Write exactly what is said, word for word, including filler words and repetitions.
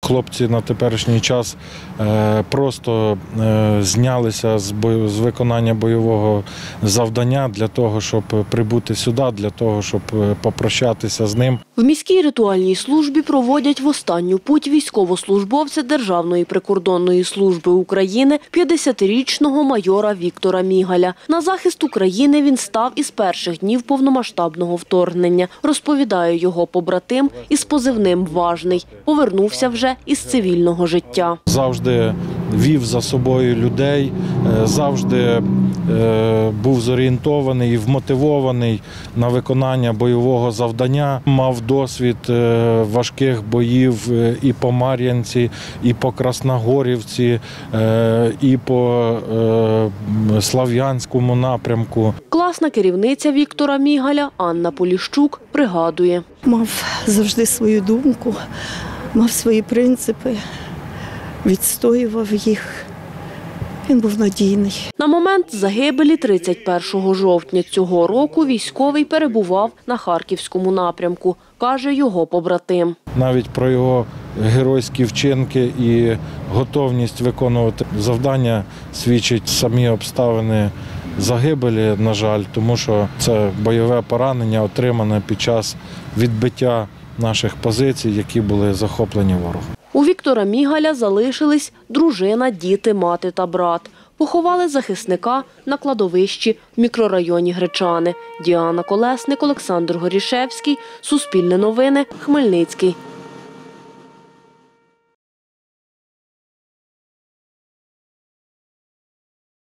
Хлопці на теперішній час просто знялися з виконання бойового завдання для того, щоб прибути сюди, для того, щоб попрощатися з ним. В міській ритуальній службі проводять в останню путь військовослужбовця Державної прикордонної служби України п'ятдесятирічного майора Віктора Мігаля. На захист України він став із перших днів повномасштабного вторгнення, розповідає його побратим із позивним «Важний». Повернувся вже із цивільного життя. Завжди вів за собою людей, завжди був зорієнтований і вмотивований на виконання бойового завдання. Мав досвід важких боїв і по Мар'янці, і по Красногорівці, і по Слов'янському напрямку. Класна керівниця Віктора Мігаля Анна Поліщук пригадує. Мав завжди свою думку, мав свої принципи, відстоював їх. Він був надійний. На момент загибелі тридцять першого жовтня цього року військовий перебував на Харківському напрямку, каже його побратим. Навіть про його геройські вчинки і готовність виконувати завдання свідчать самі обставини загибелі, на жаль, тому що це бойове поранення, отримане під час відбиття наших позицій, які були захоплені ворогом. У Віктора Мігаля залишились дружина, діти, мати та брат. Поховали захисника на кладовищі в мікрорайоні Гречани. Діана Колесник, Олександр Горішевський, Суспільне новини, Хмельницький.